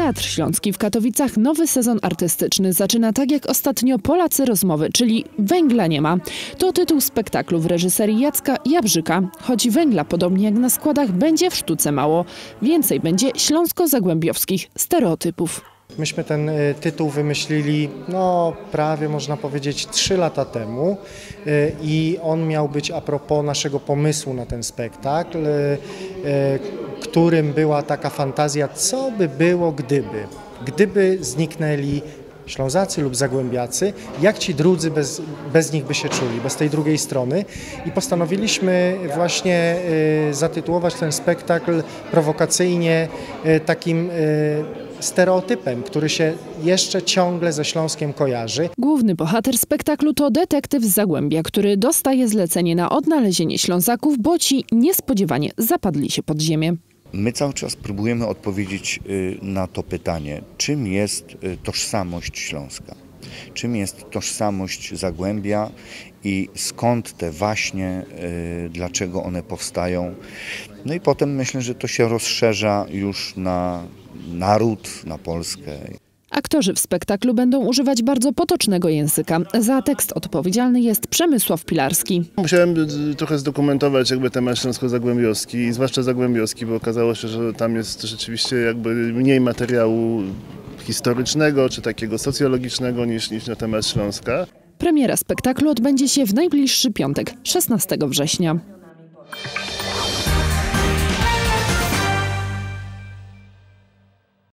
Teatr Śląski w Katowicach nowy sezon artystyczny zaczyna tak jak ostatnio Polacy rozmowy, czyli węgla nie ma. To tytuł spektaklu w reżyserii Jacka Jabrzyka. Choć węgla, podobnie jak na składach, będzie w sztuce mało. Więcej będzie śląsko-zagłębiowskich stereotypów. Myśmy ten tytuł wymyślili, prawie można powiedzieć 3 lata temu i on miał być a propos naszego pomysłu na ten spektakl, którym była taka fantazja, co by było gdyby zniknęli Ślązacy lub Zagłębiacy, jak ci drudzy bez nich by się czuli, bez tej drugiej strony. I postanowiliśmy właśnie zatytułować ten spektakl prowokacyjnie takim stereotypem, który się jeszcze ciągle ze Śląskiem kojarzy. Główny bohater spektaklu to detektyw z Zagłębia, który dostaje zlecenie na odnalezienie Ślązaków, bo ci niespodziewanie zapadli się pod ziemię. My cały czas próbujemy odpowiedzieć na to pytanie, czym jest tożsamość śląska, czym jest tożsamość Zagłębia i skąd te waśnie, dlaczego one powstają. No i potem myślę, że to się rozszerza już na naród, na Polskę. Aktorzy w spektaklu będą używać bardzo potocznego języka. Za tekst odpowiedzialny jest Przemysław Pilarski. Musiałem trochę zdokumentować temat śląsko-zagłębiowski i zwłaszcza zagłębiowski, bo okazało się, że tam jest rzeczywiście mniej materiału historycznego czy takiego socjologicznego niż na temat Śląska. Premiera spektaklu odbędzie się w najbliższy piątek, 16 września.